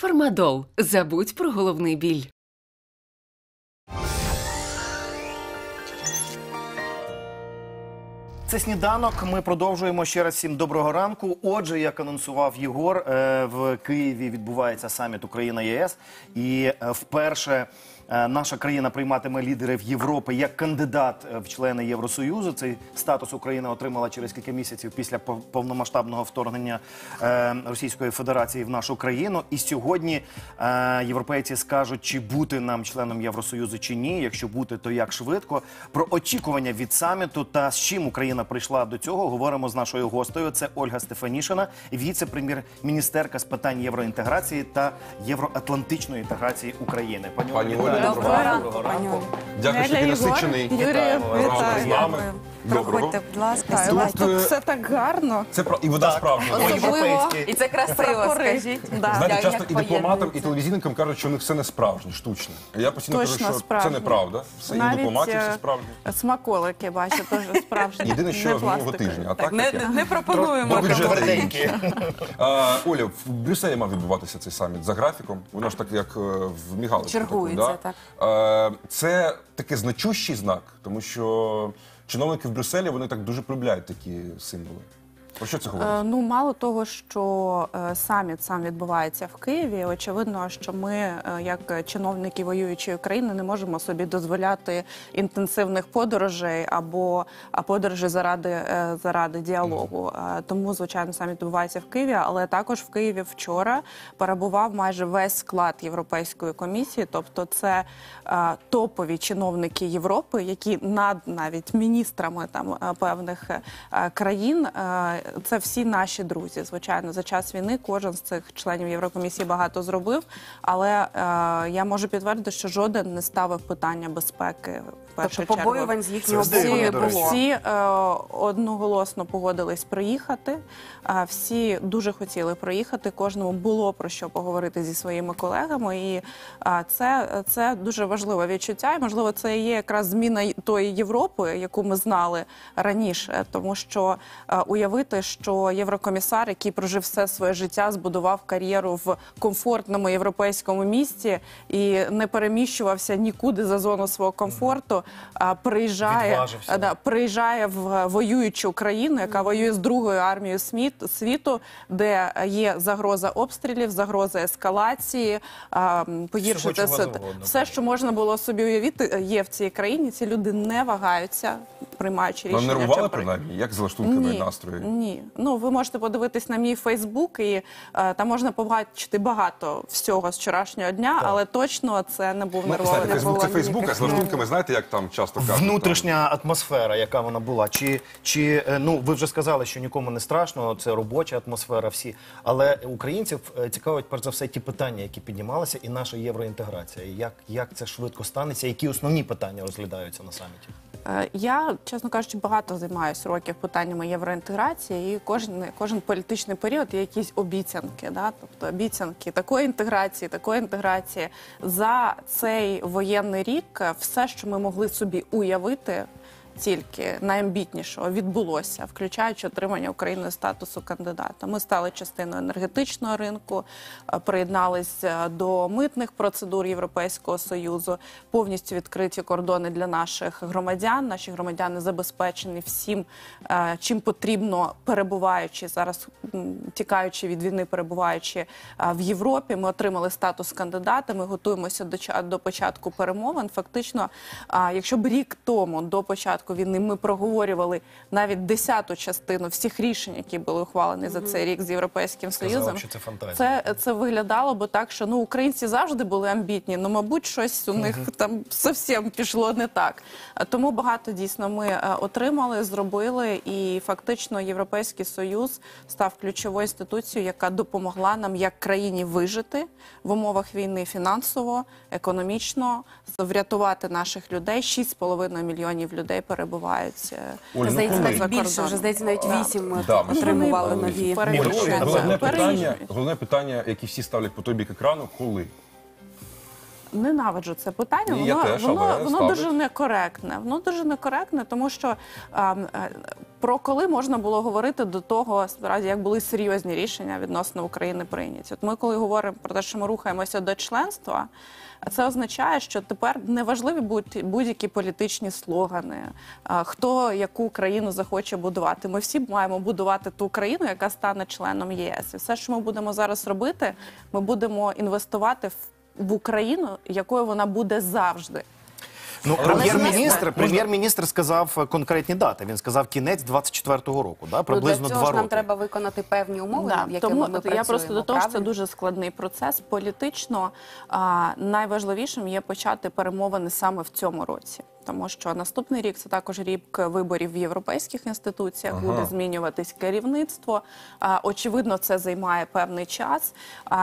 Фармадол. Забудь про головний біль. Це «Сніданок». Ми продовжуємо. Ще раз всім доброго ранку. Отже, як анонсував Єгор, в Києві відбувається саміт Україна-ЄС. І вперше наша країна прийматиме лідерів Європи як кандидат в члени Євросоюзу. Цей статус Україна отримала через кілька місяців після повномасштабного вторгнення Російської Федерації в нашу країну. І сьогодні європейці скажуть, чи бути нам членом Євросоюзу чи ні. Якщо бути, то як швидко. Про очікування від саміту та з чим Україна прийшла до цього, говоримо з нашою гостею. Це Ольга Стефанішина, віце-прем'єр-міністерка з питань євроінтеграції та євроатлантичної інтеграції України. Пані Оля, доброго ранку. Дякую, що ти насичений. Юрію, Разом з нами. Доброго. Проходьте, будь ласка. Тут все так гарно. це і вода справжня. І це красиво, скажіть. Знаєте, часто і дипломатам, і телевізійникам кажуть, що у них все не справжнє, штучне. Я постійно кажу, що це неправда. Все, і в дипломатії все справжнє. Смаколики, бачу, теж справжні. Єдине, що з минулого тижня. А так Не пропонуємо. Оля, в Брюсселі мав відбуватися цей саміт за графіком. Воно ж так, як в мігалочку. Чергується, так. Це такий значущий знак, тому що чиновники в Брюсселі, вони так дуже полюбляють такі символи. Про що це говорить? Ну, мало того, що саміт сам відбувається в Києві, очевидно, що ми, як чиновники воюючої країни, не можемо собі дозволяти інтенсивних подорожей або подорожей заради діалогу. Тому, звичайно, саміт відбувається в Києві, але також в Києві вчора перебував майже весь склад Європейської комісії, тобто це топові чиновники Європи, які над навіть міністрами там певних країн. Це всі наші друзі. Звичайно, за час війни кожен з цих членів Єврокомісії багато зробив, але я можу підтвердити, що жоден не ставив питання безпеки в першу чергу. Тобто побоювань з їхнього боку? Всі одноголосно погодились приїхати, всі дуже хотіли приїхати, кожному було про що поговорити зі своїми колегами, і це дуже важливе відчуття, і, можливо, це і є якраз зміна тої Європи, яку ми знали раніше, тому що уявити, що єврокомісар, який прожив все своє життя, збудував кар'єру в комфортному європейському місті і не переміщувався нікуди за зону свого комфорту, приїжджає в воюючу країну, яка воює з другою армією світу, де є загроза обстрілів, загроза ескалації, погіршити все, що можна було собі уявити, є в цій країні. Ці люди не вагаються, приймаючи рішення. Вам нервували, принаймні? Як з лаштунками настрою? Ні. Ну, ви можете подивитись на мій Фейсбук, і там можна побачити багато всього з вчорашнього дня, але точно це не був нервовий. Це Фейсбук, а з лаштунками, знаєте, як там часто кажуть? Внутрішня атмосфера, яка вона була. Ну, ви вже сказали, що нікому не страшно, це робоча атмосфера всі. Але українців цікавить, перш за все, ті питання, які піднімалися, і наша євроінтеграція. Як це швидко станеться, які основні питання розглядаються на саміті? Я, чесно кажучи, багато займаюся років питаннями євроінтеграції, і кожен політичний період є якісь обіцянки, да? Тобто обіцянки такої інтеграції. За цей воєнний рік все, що ми могли собі уявити, тільки найамбітнішого відбулося, включаючи отримання Україною статусу кандидата. Ми стали частиною енергетичного ринку, приєднались до митних процедур Європейського Союзу, повністю відкриті кордони для наших громадян. Наші громадяни забезпечені всім, чим потрібно, перебуваючи, зараз тікаючи від війни, перебуваючи в Європі. Ми отримали статус кандидата, ми готуємося до початку перемовин. Фактично, якщо б рік тому, до початку війни, ми проговорювали навіть 10-ту частину всіх рішень, які були ухвалені за цей рік з Європейським Союзом. Це виглядало б так, що українці завжди були амбітні, але, мабуть, щось у них там зовсім пішло не так. Тому багато дійсно ми отримали, зробили, і фактично Європейський Союз став ключовою інституцією, яка допомогла нам як країні вижити в умовах війни фінансово, економічно, врятувати наших людей. 6,5 мільйонів людей перебувають здається, навіть більше, вже, здається, навіть 8 отримували нові. Головне питання, яке всі ставлять по той бік екрану, коли? ненавиджу це питання. Ні, я теж, але Воно ставлять. дуже некоректне. Воно дуже некоректне, тому що про коли можна було говорити до того, справді, як були серйозні рішення відносно України прийняті. От ми коли говоримо про те, що ми рухаємося до членства, це означає, що тепер неважливі будь-які політичні слогани, хто яку країну захоче будувати. Ми всі маємо будувати ту країну, яка стане членом ЄС. І все, що ми будемо зараз робити, ми будемо інвестувати в Україну, якою вона буде завжди. Ну, Але прем'єр-міністр сказав конкретні дати. Він сказав кінець 24-го року, да? Приблизно 2 Для цього ж роки. нам треба виконати певні умови, Да, якими тому ми працюємо. я просто до того, що це правильно? дуже складний процес. Політично найважливішим є почати перемовини саме в цьому році. Тому що наступний рік – це також рік виборів в європейських інституціях, буде змінюватись керівництво. Очевидно, це займає певний час.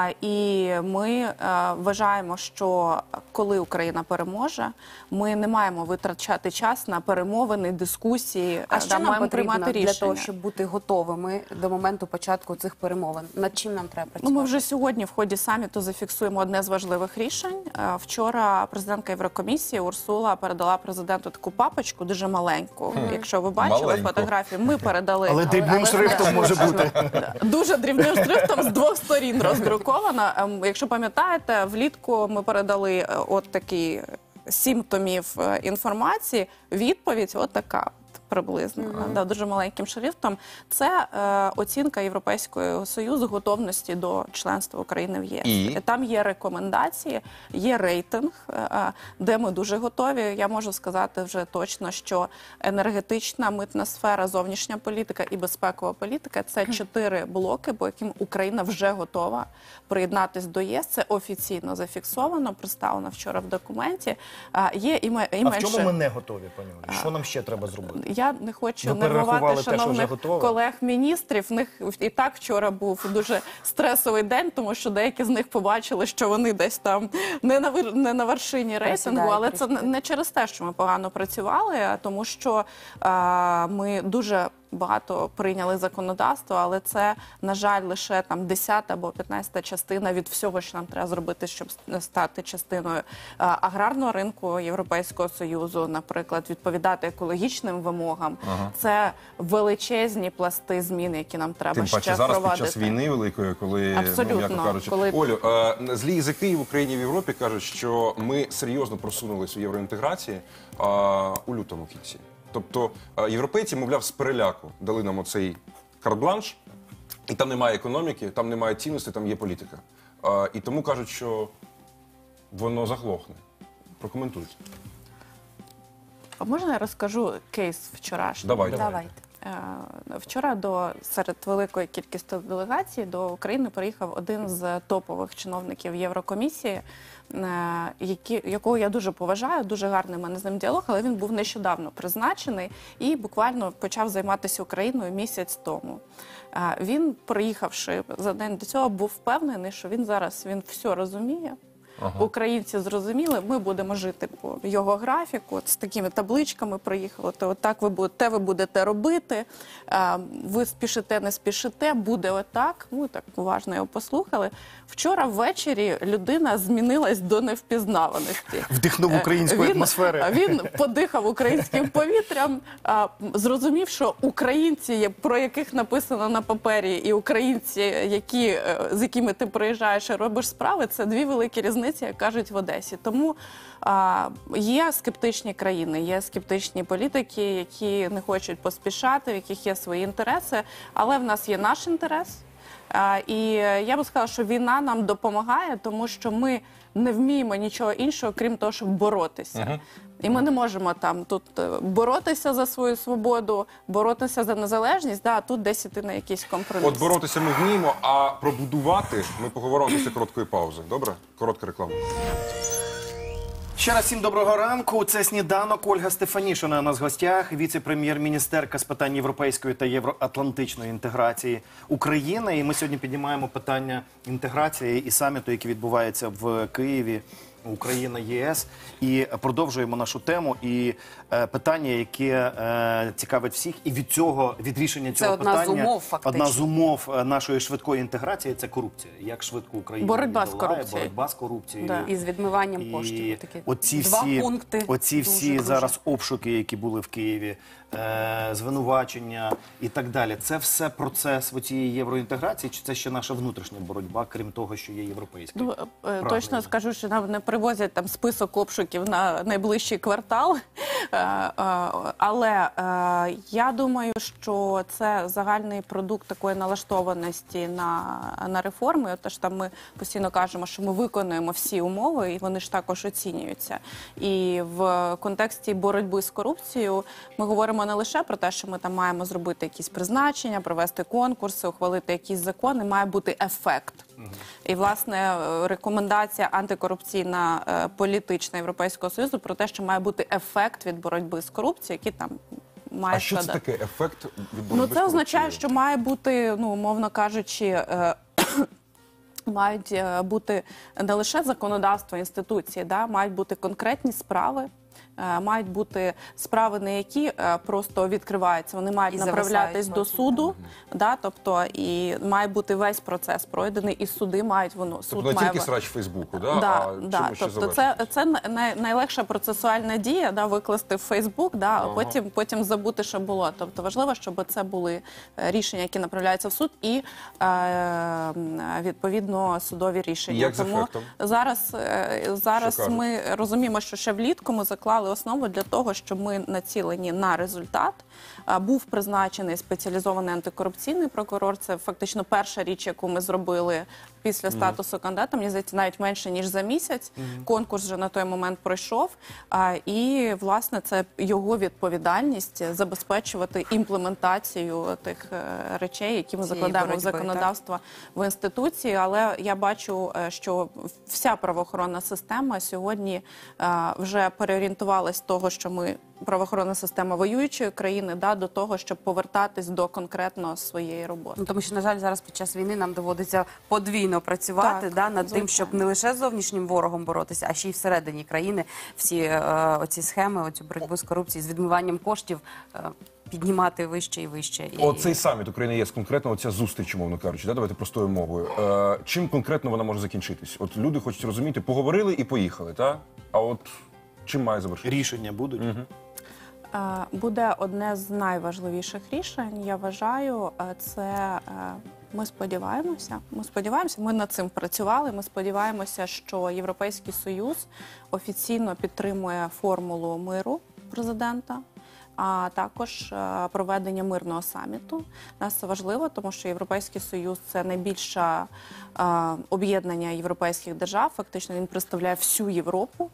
І ми вважаємо, що коли Україна переможе, ми не маємо витрачати час на перемовини, дискусії, А що нам маємо потрібно приймати для рішення. того, щоб бути готовими до моменту початку цих перемовин? Над чим нам треба працювати? Ну, ми вже сьогодні в ході саміту зафіксуємо одне з важливих рішень. Вчора президентка Єврокомісії Урсула передала президенту таку папочку, дуже маленьку. Якщо ви бачили Маленьку. фотографію, ми передали. Але дрібним шрифтом може бути. Дуже дрібним шрифтом з 2 сторін роздрукована. Якщо пам'ятаєте, влітку ми передали от такі 7 томів інформації. Відповідь от така. Приблизно, да, дуже маленьким шрифтом. Це оцінка Європейського Союзу готовності до членства України в ЄС. І? Там є рекомендації, є рейтинг, де ми дуже готові. Я можу сказати вже точно, що енергетична, митна сфера, зовнішня політика і безпекова політика – це 4 блоки, по яким Україна вже готова приєднатись до ЄС. Це офіційно зафіксовано, представлено вчора в документі. Є і А в менше. чому ми не готові, пані Олі? Що нам ще треба зробити? Я не хочу Ви перерахували нервувати те, що вже шановних готове? колег-міністрів. В них і так вчора був дуже стресовий день, тому що деякі з них побачили, що вони десь там не на вершині рейтингу. Присідають Але це не через те, що ми погано працювали, а тому що ми дуже багато прийняли законодавство, але це, на жаль, лише там 10 або 15 частина від всього, що нам треба зробити, щоб стати частиною аграрного ринку Європейського Союзу, наприклад, відповідати екологічним вимогам. Це величезні пласти змін, які нам треба Тим ще паче зараз впровадити. під час війни великої, коли, Абсолютно. м'яко кажучи, Коли- Олю, злі язики в Україні і в Європі кажуть, що ми серйозно просунулись у євроінтеграції у лютому кінці. Тобто європейці, мовляв, з переляку дали нам оцей карт-бланш, і там немає економіки, там немає цінностей, там є політика. І тому кажуть, що воно заглохне. Прокоментуйте. А можна я розкажу кейс вчорашній? Давайте. Давайте. Вчора серед великої кількості делегацій до України приїхав один з топових чиновників Єврокомісії, якого я дуже поважаю, дуже гарний в мене з ним діалог, але він був нещодавно призначений і буквально почав займатися Україною місяць тому. Він, приїхавши за день до цього, був впевнений, що він все розуміє. Українці зрозуміли, ми будемо жити по його графіку, от з такими табличками приїхали, то отак ви будете робити, ви спішите, не спішите, буде отак. Ми так уважно його послухали. Вчора ввечері людина змінилась до невпізнаваності. Вдихнув української атмосфери. Він подихав українським повітрям, зрозумів, що українці, про яких написано на папері, і українці, з якими ти приїжджаєш і робиш справи, це 2 великі різниці, як кажуть в Одесі. Тому є скептичні країни, є скептичні політики, які не хочуть поспішати, в яких є свої інтереси, але в нас є наш інтерес. І я би сказала, що війна нам допомагає, тому що ми не вміємо нічого іншого, крім того, щоб боротися. І ми не можемо там тут боротися за свою свободу, боротися за незалежність, а тут десь іти на якийсь компроміс. От боротися ми вміємо, а пробудувати ми поговоримо після короткої паузи. Добре? Коротка реклама. Ще раз всім доброго ранку. Це «Сніданок». Ольга Стефанішина у нас в гостях, віце-прем'єр-міністерка з питань європейської та євроатлантичної інтеграції України. І ми сьогодні піднімаємо питання інтеграції і саміту, який відбувається в Києві Україна, ЄС. І продовжуємо нашу тему. І питання, яке цікавить всіх, і від рішення цього одна питання, з умов, фактично. одна з умов нашої швидкої інтеграції – це корупція. Як швидко Україна Боротьба з долає, корупцією. боротьба з корупцією. Да. І з відмиванням І коштів. Такі оці два всі, пункти. оці всі дуже. зараз обшуки, які були в Києві, звинувачення і так далі. Це все процес цієї євроінтеграції, чи це ще наша внутрішня боротьба, крім того, що є європейська? Ну, точно скажу, що нам не привозять там список обшуків на найближчий квартал. Але я думаю, що це загальний продукт такої налаштованості на реформи. Отож, там ми постійно кажемо, що ми виконуємо всі умови, і вони ж також оцінюються. І в контексті боротьби з корупцією ми говоримо не лише про те, що ми там маємо зробити якісь призначення, провести конкурси, ухвалити якісь закони, має бути ефект. І, власне, рекомендація антикорупційна політична Європейського Союзу про те, що має бути ефект від боротьби з корупцією, який там має А що це складати. таке ефект від боротьби Ну, з це означає, корупцією? що має бути, ну, умовно кажучи, мають бути не лише законодавство, інституції, да, мають бути конкретні справи. Мають бути справи, не які просто відкриваються, вони мають І направлятись зависають до потім, суду, да, тобто і має бути весь процес пройдений, і суди мають воно. Суд Тобто не має тільки срач в Фейсбуку, да? Да, а да. чому ще Тобто завершити? це найлегша процесуальна дія, да, викласти в Фейсбук, да, а потім забути, що було. Тобто важливо, щоб це були рішення, які направляються в суд, і відповідно судові рішення. І як з Тому ефектом? зараз Що ми розуміємо, що ще влітку ми заклали основу для того, щоб ми націлені на результат. Був призначений спеціалізований антикорупційний прокурор. Це фактично перша річ, яку ми зробили після статусу кандидата. Мені здається, навіть менше ніж за місяць. Конкурс вже на той момент пройшов. І, власне, це його відповідальність забезпечувати імплементацію тих речей, які ми Цієї закладаємо в боротьби, законодавство в інституції. Але я бачу, що вся правоохоронна система сьогодні вже переорієнтувалась з того, що ми правоохоронна система воюючої країни, да, до того, щоб повертатись до конкретно своєї роботи. Ну, тому що, на жаль, зараз під час війни нам доводиться подвійно працювати Так, над тим, звичайно. щоб не лише з зовнішнім ворогом боротися, а ще й всередині країни всі оці схеми, оцю боротьбу з корупцією, з відмиванням коштів піднімати вище і вище. Оцей саміт України ЄС, конкретно оця зустріч, умовно кажучи, да? Давайте простою мовою. Чим конкретно вона може закінчитись? От люди хочуть розуміти, поговорили і поїхали, так? А от чим має завершитися? Рішення будуть? Буде одне з найважливіших рішень, я вважаю, це ми сподіваємося, ми над цим працювали, ми сподіваємося, що Європейський Союз офіційно підтримує формулу миру президента, а також проведення мирного саміту. Нас це важливо, тому що Європейський Союз – це найбільше об'єднання європейських держав. Фактично він представляє всю Європу.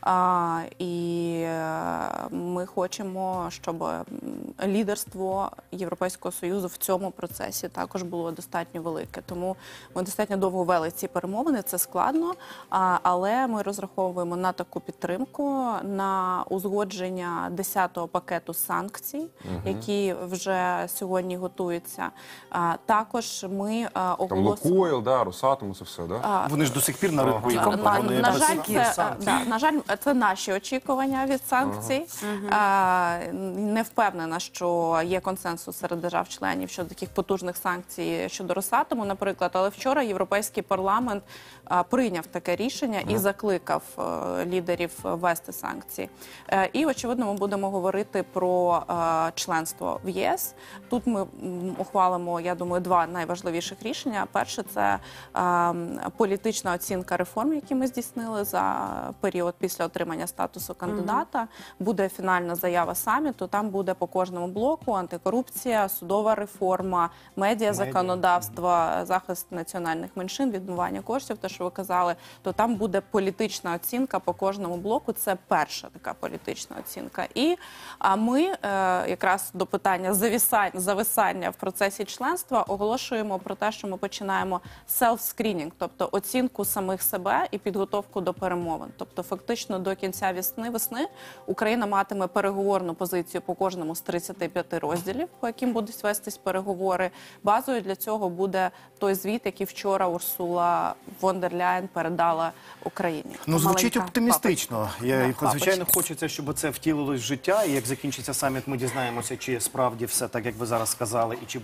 І ми хочемо, щоб лідерство Європейського Союзу в цьому процесі також було достатньо велике. Тому ми достатньо довго вели ці перемовини, це складно, але ми розраховуємо на таку підтримку, на узгодження 10-го пакету санкцій, які вже сьогодні готуються. Також ми Там оголосимо... Лукойл, да, Росатом, це все, да? Вони ж до сих пір на ринку є. На жаль, це наші очікування від санкцій. Не впевнена, що є консенсус серед держав-членів щодо таких потужних санкцій щодо Росатому, наприклад. Але вчора Європейський парламент прийняв таке рішення і закликав лідерів ввести санкції. І, очевидно, ми будемо говорити про членство в ЄС. Тут ми ухвалимо, я думаю, два найважливіших рішення. Перше – це політична оцінка реформ, які ми здійснили за період після отримання статусу кандидата. Буде фінальна заява саміту, там буде по кожному блоку антикорупція, судова реформа, медіазаконодавство, захист національних меншин, відмивання коштів, те, що ви казали, то там буде політична оцінка по кожному блоку. Це перша така політична оцінка. І ми ми якраз до питання зависання в процесі членства оголошуємо про те, що ми починаємо self-screening, тобто оцінку самих себе і підготовку до перемовин. Тобто фактично до кінця весни Україна матиме переговорну позицію по кожному з 35 розділів, по яким будуть вестись переговори. Базою для цього буде той звіт, який вчора Урсула фон дер Ляєн передала Україні. Ну, звучить Маленька оптимістично. папочка. Звичайно, хочеться, щоб це втілилось в життя. І як закінчиться саміт, ми дізнаємося, чи справді все так, як ви зараз сказали, і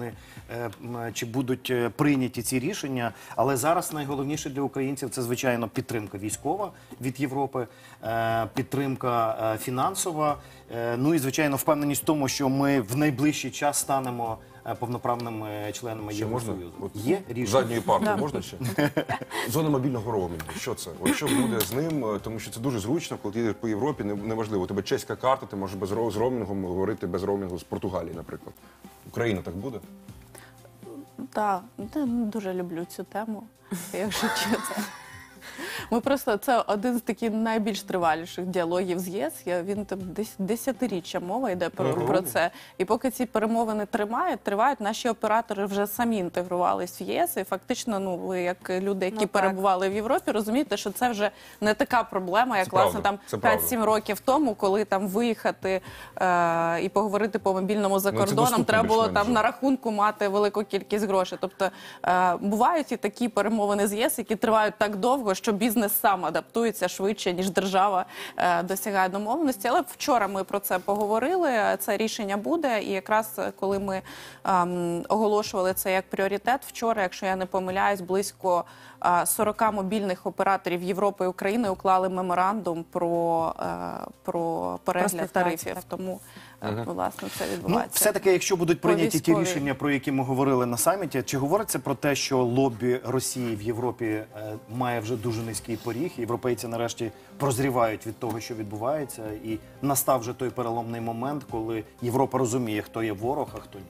чи будуть прийняті ці рішення. Але зараз найголовніше для українців – це, звичайно, підтримка військова від Європи, підтримка фінансова, ну і, звичайно, впевненість в тому, що ми в найближчий час станемо повноправними членами Ще можна? Євросоюзу. От Є рішення? задньої парти можна ще? Зона мобільного роумінгу. Що це? От що буде з ним? Тому що це дуже зручно, коли ти їдеш по Європі, неважливо. У тебе чеська карта, ти можеш з роумінгом говорити без роумінгу з Португалії, наприклад. Україна так буде? Так, я не дуже люблю цю тему, якщо чесно. Ми просто, це один з таких найбільш триваліших діалогів з ЄС. Він там десь десятиріччя мова йде про це. І поки ці перемовини тривають, наші оператори вже самі інтегрувались в ЄС. І фактично, ну, ви як люди, які перебували в Європі, розумієте, що це вже не така проблема, як, власне, там 5-7 років тому, коли там виїхати і поговорити по мобільному за кордоном, треба було там на рахунку мати велику кількість грошей. Тобто бувають і такі перемовини з ЄС, які тривають так довго, що бізнес сам адаптується швидше, ніж держава досягає домовленості. Але вчора ми про це поговорили, це рішення буде. І якраз коли ми оголошували це як пріоритет, вчора, якщо я не помиляюсь, близько 40 мобільних операторів Європи і України уклали меморандум про перегляд тарифів. Тому, власне, це відбувається. Ну, все-таки, якщо будуть прийняті ті рішення, про які ми говорили на саміті, чи говориться про те, що лобі Росії в Європі має вже дуже низький поріг, європейці нарешті прозрівають від того, що відбувається, і настав вже той переломний момент, коли Європа розуміє, хто є ворог, а хто ні?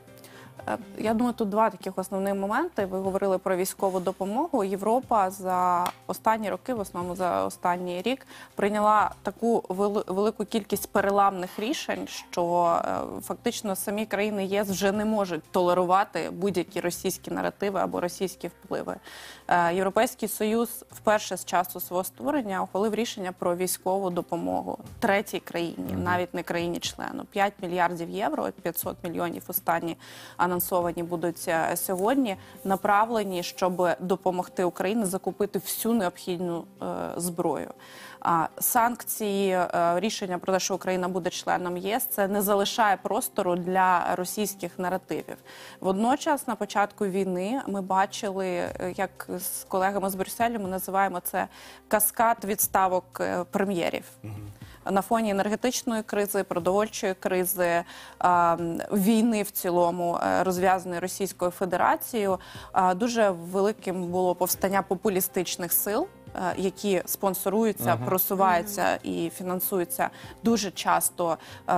Я думаю, тут два таких основних моменти. Ви говорили про військову допомогу. Європа за останні роки, в основному за останній рік, прийняла таку велику кількість переламних рішень, що фактично самі країни ЄС вже не можуть толерувати будь-які російські наративи або російські впливи. Європейський Союз вперше з часу свого створення ухвалив рішення про військову допомогу третій країні, навіть не країні-члену. 5 мільярдів євро, 500 мільйонів останні анонсовані будуть сьогодні, направлені, щоб допомогти Україні закупити всю необхідну зброю. Санкції, рішення про те, що Україна буде членом ЄС, це не залишає простору для російських наративів. Водночас, на початку війни ми бачили, як з колегами з Брюсселю ми називаємо це каскад відставок прем'єрів. На фоні енергетичної кризи, продовольчої кризи, війни в цілому, розв'язаної Російською Федерацією, дуже великим було повстання популістичних сил, які спонсоруються, просуваються і фінансуються дуже часто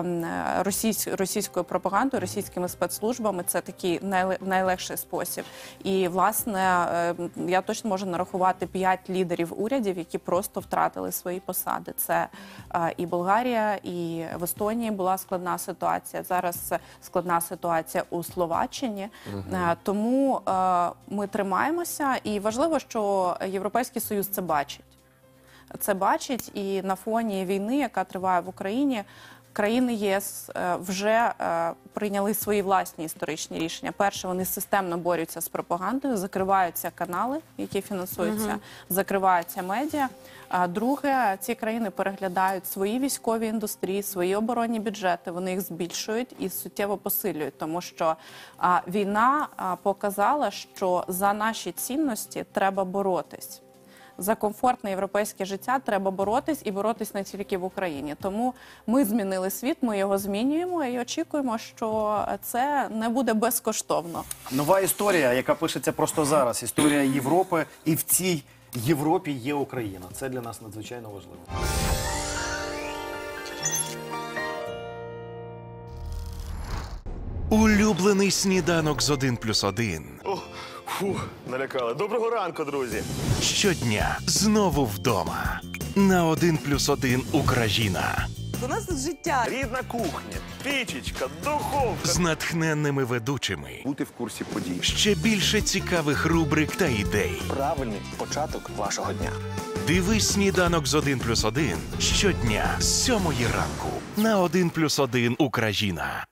російською пропагандою, російськими спецслужбами. Це такий найлегший спосіб. І, власне, я точно можу нарахувати 5 лідерів урядів, які просто втратили свої посади. Це і Болгарія, і в Естонії була складна ситуація. Зараз складна ситуація у Словаччині. Тому ми тримаємося. І важливо, що Європейський Союз це бачить. Це бачить, і на фоні війни, яка триває в Україні, країни ЄС вже прийняли свої власні історичні рішення. Перше, вони системно борються з пропагандою, закриваються канали, які фінансуються, закриваються медіа. Друге, ці країни переглядають свої військові індустрії, свої оборонні бюджети, вони їх збільшують і суттєво посилюють, тому що війна показала, що за наші цінності треба боротись. За комфортне європейське життя треба боротись, і боротись не тільки в Україні. Тому ми змінили світ, ми його змінюємо і очікуємо, що це не буде безкоштовно. Нова історія, яка пишеться просто зараз. Історія Європи, і в цій Європі є Україна. Це для нас надзвичайно важливо. Улюблений сніданок з 1+1. Фух, налякали. Доброго ранку, друзі. Щодня знову вдома. На 1+1 Україна У нас тут життя. Рідна кухня, пічечка, духовка. з натхненними ведучими. Бути в курсі подій. Ще більше цікавих рубрик та ідей. Правильний початок вашого дня. Дивись «Сніданок з 1+,1» щодня з 7 ранку на 1+,1 Україна.